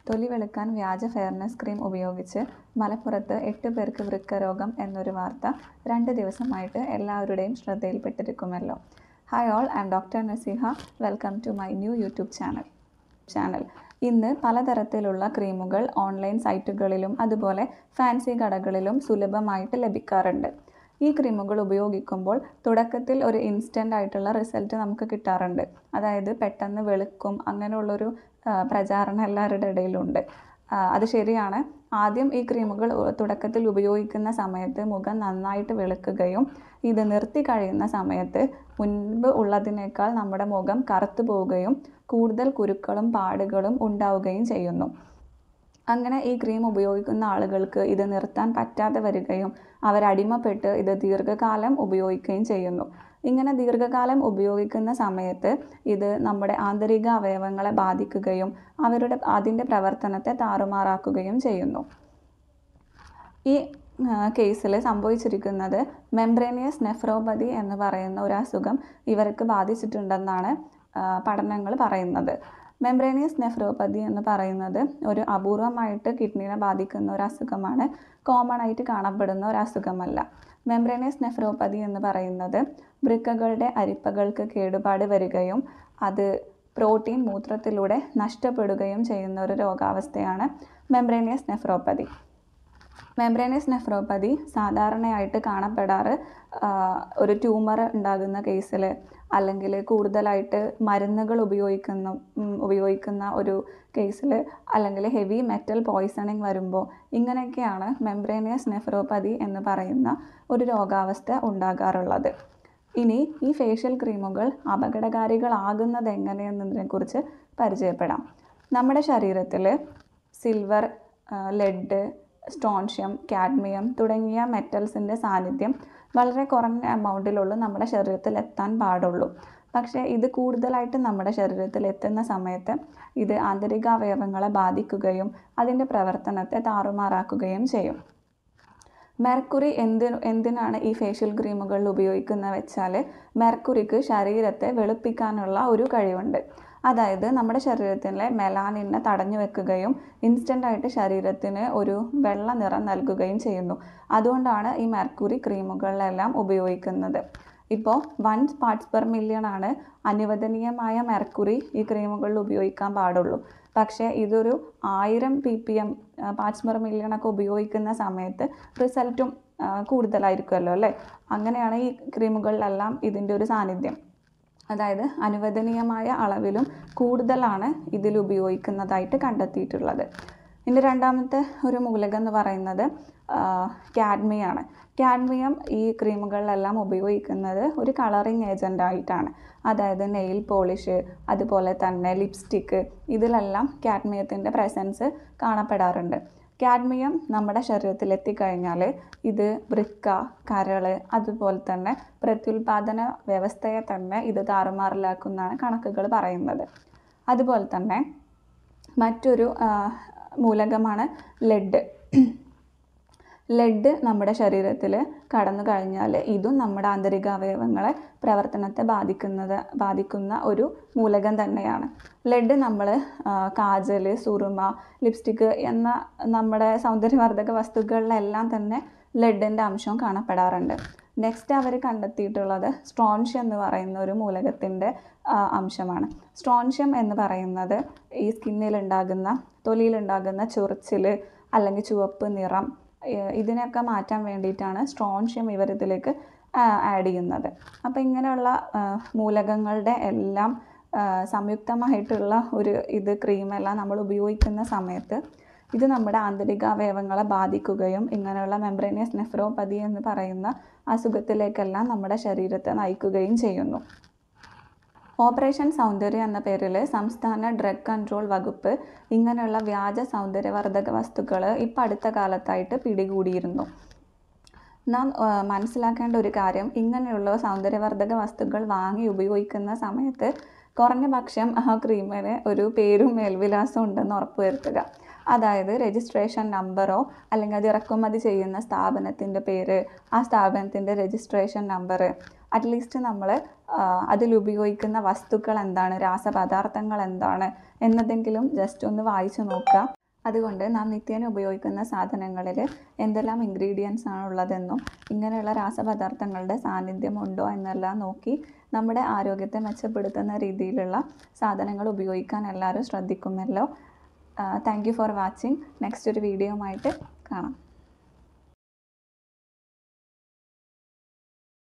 തൊലി വെളുക്കാൻ വ്യാജ fairness cream ഉപയോഗിച്ച് മലപ്പുറത്ത് 8 പേർക്ക് വൃക്കരോഗം എന്നൊരു വാർത്ത 2 ദിവസമായിട്ട് എല്ലാവരുടെയും ശ്രദ്ധയിൽപ്പെട്ടിരിക്കുമല്ലോ. Hi all, I am doctor Naseeha. Welcome to my new YouTube channel. ഇന്ന് പലതരത്തിലുള്ള ക്രീമുകൾ ഓൺലൈൻ സൈറ്റുകളിലും അതുപോലെ ഫാൻസി കടകളിലും സുലഭമായിട്ട് ലഭിക്കാറുണ്ട്. ഈ ക്രീമുകൾ ഉപയോഗിക്കുമ്പോൾ തുടക്കത്തിൽ ഒരു ഇൻസ്റ്റൻ്റ് ആയിട്ടുള്ള റിസൾട്ട് നമുക്ക് കിട്ടാറുണ്ട്. അതായത് പെട്ടെന്ന് വെളുക്കും അങ്ങനെയുള്ളൊരു പ്രചാരണം എല്ലാവരുടെ ഇടയിലുണ്ട്. അത് ശരിയാണ്. ആദ്യം ഈ ക്രീമുകൾ തുടക്കത്തിൽ ഉപയോഗിക്കുന്ന സമയത്ത് മുഖം നന്നായിട്ട് വെളുക്കുകയും ഇത് നിർത്തി കഴിയുന്ന സമയത്ത് മുൻപ് ഉള്ളതിനേക്കാൾ നമ്മുടെ മുഖം കറുത്തു പോവുകയും കൂടുതൽ കുരുക്കളും പാടുകളും ഉണ്ടാവുകയും ചെയ്യുന്നു. അങ്ങനെ ഈ ക്രീം ഉപയോഗിക്കുന്ന ആളുകൾക്ക് ഇത് നിർത്താൻ പറ്റാതെ വരികയും അവരടിമപ്പെട്ട് ഇത് ദീർഘകാലം ഉപയോഗിക്കുകയും ചെയ്യുന്നു. ഇങ്ങനെ ദീർഘകാലം ഉപയോഗിക്കുന്ന സമയത്ത് ഇത് നമ്മുടെ ആന്തരിക അവയവങ്ങളെ ബാധിക്കുകയും അതിൻ്റെ പ്രവർത്തനത്തെ താറുമാറാക്കുകയും ചെയ്യുന്നു. ഈ കേസിൽ സംഭവിച്ചിരിക്കുന്നത് മെംബ്രേനിയസ് നെഫ്രോപ്പതി എന്ന് പറയുന്ന ഒരു അസുഖം ഇവർക്ക് ബാധിച്ചിട്ടുണ്ടെന്നാണ് പഠനങ്ങൾ പറയുന്നത്. മെംബ്രേനിയസ് നെഫ്രോപ്പതി എന്ന് പറയുന്നത് ഒരു അപൂർവമായിട്ട് കിഡ്നിനെ ബാധിക്കുന്ന ഒരു അസുഖമാണ്. കോമൺ ആയിട്ട് കാണപ്പെടുന്ന ഒരു അസുഖമല്ല. മെംബ്രേനിയസ് നെഫ്രോപ്പതി എന്ന് പറയുന്നത് വൃക്കകളുടെ അരിപ്പകൾക്ക് കേടുപാട് വരികയും അത് പ്രോട്ടീൻ മൂത്രത്തിലൂടെ നഷ്ടപ്പെടുകയും ചെയ്യുന്ന ഒരു രോഗാവസ്ഥയാണ് മെംബ്രേനിയസ് നെഫ്രോപ്പതി. മെംബ്രേനിയസ് നെഫ്രോപ്പതി സാധാരണയായിട്ട് കാണപ്പെടാറ് ഒരു ട്യൂമർ ഉണ്ടാകുന്ന കേസിൽ, അല്ലെങ്കിൽ കൂടുതലായിട്ട് മരുന്നുകൾ ഉപയോഗിക്കുന്ന ഒരു കേസിൽ, അല്ലെങ്കിൽ ഹെവി മെറ്റൽ പോയ്സണിങ് വരുമ്പോൾ, ഇങ്ങനെയൊക്കെയാണ് മെംബ്രേനിയസ് നെഫ്രോപ്പതി എന്ന് പറയുന്ന ഒരു രോഗാവസ്ഥ ഉണ്ടാകാറുള്ളത്. ഇനി ഈ ഫേഷ്യൽ ക്രീമുകൾ അപകടകാരികളാകുന്നത് എങ്ങനെയെന്നതിനെക്കുറിച്ച് പരിചയപ്പെടാം. നമ്മുടെ ശരീരത്തിൽ സിൽവർ, ലെഡ്, സ്ട്രോൺഷ്യം, കാഡ്മിയം തുടങ്ങിയ മെറ്റൽസിൻ്റെ സാന്നിധ്യം വളരെ കുറഞ്ഞ എമൗണ്ടിലുള്ളൂ നമ്മുടെ ശരീരത്തിൽ എത്താൻ പാടുള്ളൂ. പക്ഷേ ഇത് കൂടുതലായിട്ട് നമ്മുടെ ശരീരത്തിൽ എത്തുന്ന സമയത്ത് ഇത് ആന്തരിക അവയവങ്ങളെ ബാധിക്കുകയും അതിൻ്റെ പ്രവർത്തനത്തെ താറുമാറാക്കുകയും ചെയ്യും. മെർക്കുറി എന്തിനാണ് ഈ ഫേഷ്യൽ ക്രീമുകളിൽ ഉപയോഗിക്കുന്നത് വെച്ചാൽ, മെർക്കുറിക്ക് ശരീരത്തെ വെളുപ്പിക്കാനുള്ള ഒരു കഴിവുണ്ട്. അതായത് നമ്മുടെ ശരീരത്തിലെ മെലാനിനെ തടഞ്ഞു വെക്കുകയും ഇൻസ്റ്റൻ്റായിട്ട് ശരീരത്തിന് ഒരു വെള്ള നിറം നൽകുകയും ചെയ്യുന്നു. അതുകൊണ്ടാണ് ഈ മെർക്കുറി ക്രീമുകളിലെല്ലാം ഉപയോഗിക്കുന്നത്. ഇപ്പോൾ 1 parts per million ആണ് അനുവദനീയമായ മെർക്കുറി ഈ ക്രീമുകളിൽ ഉപയോഗിക്കാൻ പാടുള്ളൂ. പക്ഷേ ഇതൊരു 1000 ppm parts per million ഒക്കെ ഉപയോഗിക്കുന്ന സമയത്ത് റിസൾട്ടും കൂടുതലായിരിക്കുമല്ലോ അല്ലേ. അങ്ങനെയാണ് ഈ ക്രീമുകളിലെല്ലാം ഇതിൻ്റെ ഒരു സാന്നിധ്യം. അതായത് അനുവദനീയമായ അളവിലും കൂടുതലാണ് ഇതിൽ ഉപയോഗിക്കുന്നതായിട്ട് കണ്ടെത്തിയിട്ടുള്ളത്. ഇതിൻ്റെ രണ്ടാമത്തെ ഒരു മൂലകം എന്ന് പറയുന്നത് കാഡ്മിയാണ്. കാഡ്മിയം ഈ ക്രീമുകളിലെല്ലാം ഉപയോഗിക്കുന്നത് ഒരു കളറിങ് ഏജൻ്റായിട്ടാണ്. അതായത് നെയിൽ പോളിഷ്, അതുപോലെ തന്നെ ലിപ്സ്റ്റിക്ക്, ഇതിലെല്ലാം കാഡ്മിയത്തിൻ്റെ പ്രസൻസ് കാണപ്പെടാറുണ്ട്. കാഡ്മിയം നമ്മുടെ ശരീരത്തിൽ എത്തിക്കഴിഞ്ഞാൽ ഇത് വൃക്ക, കരൾ, അതുപോലെ തന്നെ പ്രത്യുൽപാദന വ്യവസ്ഥയെ തന്നെ ഇത് താറുമാറിലാക്കുന്നതാണ് കണക്കുകൾ പറയുന്നത്. അതുപോലെ തന്നെ മറ്റൊരു മൂലകമാണ് ലെഡ്. ലെഡ് നമ്മുടെ ശരീരത്തിൽ കടന്നു കഴിഞ്ഞാൽ ഇതും നമ്മുടെ ആന്തരിക അവയവങ്ങളെ പ്രവർത്തനത്തെ ബാധിക്കുന്ന ഒരു മൂലകം തന്നെയാണ്. ലെഡ് നമ്മൾ കാജൽ, സുറുമ, ലിപ്സ്റ്റിക്ക് എന്ന നമ്മുടെ സൗന്ദര്യവർദ്ധക വസ്തുക്കളിലെല്ലാം തന്നെ ലെഡിൻ്റെ അംശം കാണപ്പെടാറുണ്ട്. നെക്സ്റ്റ് അവർ കണ്ടെത്തിയിട്ടുള്ളത് സ്ട്രോൺഷ്യം എന്ന് പറയുന്ന ഒരു മൂലകത്തിൻ്റെ അംശമാണ്. സ്ട്രോൺഷ്യം എന്ന് പറയുന്നത് ഈ സ്കിന്നിലുണ്ടാകുന്ന, തൊലിയിലുണ്ടാകുന്ന ചൊറിച്ചിൽ അല്ലെങ്കിൽ ചുവപ്പ് നിറം, ഇതിനൊക്കെ മാറ്റാൻ വേണ്ടിയിട്ടാണ് സ്ട്രോൺഷ്യം ഇവരിതിലേക്ക് ആഡ് ചെയ്യുന്നത്. അപ്പോൾ ഇങ്ങനെയുള്ള മൂലകങ്ങളുടെ എല്ലാം സംയുക്തമായിട്ടുള്ള ഒരു ക്രീമെല്ലാം നമ്മൾ ഉപയോഗിക്കുന്ന സമയത്ത് ഇത് നമ്മുടെ ആന്തരിക അവയവങ്ങളെ ബാധിക്കുകയും ഇങ്ങനെയുള്ള മെംബ്രേനിയസ് നെഫ്രോപ്പതി എന്ന് പറയുന്ന അസുഖത്തിലേക്കെല്ലാം നമ്മുടെ ശരീരത്തെ നയിക്കുകയും ചെയ്യുന്നു. ഓപ്പറേഷൻ സൗന്ദര്യം എന്ന പേരിൽ സംസ്ഥാന ഡ്രഗ് കൺട്രോൾ വകുപ്പ് ഇങ്ങനെയുള്ള വ്യാജ സൗന്ദര്യവർദ്ധക വസ്തുക്കൾ ഇപ്പം അടുത്ത കാലത്തായിട്ട് പിടികൂടിയിരുന്നു. നാം മനസ്സിലാക്കേണ്ട ഒരു കാര്യം, ഇങ്ങനെയുള്ള സൗന്ദര്യവർദ്ധക വസ്തുക്കൾ വാങ്ങി ഉപയോഗിക്കുന്ന സമയത്ത് കുറഞ്ഞ പക്ഷം ആ ക്രീമിന് ഒരു പേരും മേൽവിലാസവും ഉണ്ടെന്ന് ഉറപ്പുവരുത്തുക. അതായത് രജിസ്ട്രേഷൻ നമ്പറോ അല്ലെങ്കിൽ അത് ഇറക്കുമതി ചെയ്യുന്ന സ്ഥാപനത്തിൻ്റെ പേര്, ആ സ്ഥാപനത്തിൻ്റെ രജിസ്ട്രേഷൻ നമ്പർ, അറ്റ്ലീസ്റ്റ് നമ്മൾ അതിലുപയോഗിക്കുന്ന വസ്തുക്കൾ എന്താണ്, രാസപദാർത്ഥങ്ങൾ എന്താണ് എന്നതെങ്കിലും ജസ്റ്റ് ഒന്ന് വായിച്ചു നോക്കുക. അതുകൊണ്ട് നാം നിത്യേന ഉപയോഗിക്കുന്ന സാധനങ്ങളിൽ എന്തെല്ലാം ഇൻഗ്രീഡിയൻസ് ആണ് ഉള്ളതെന്നും ഇങ്ങനെയുള്ള രാസപദാർത്ഥങ്ങളുടെ സാന്നിധ്യം ഉണ്ടോ എന്നെല്ലാം നോക്കി നമ്മുടെ ആരോഗ്യത്തെ മെച്ചപ്പെടുത്തുന്ന രീതിയിലുള്ള സാധനങ്ങൾ ഉപയോഗിക്കാൻ എല്ലാവരും ശ്രദ്ധിക്കുമല്ലോ. Thank you for watching. Next ഒരു വീഡിയോയുമായിട്ട് കാണാം.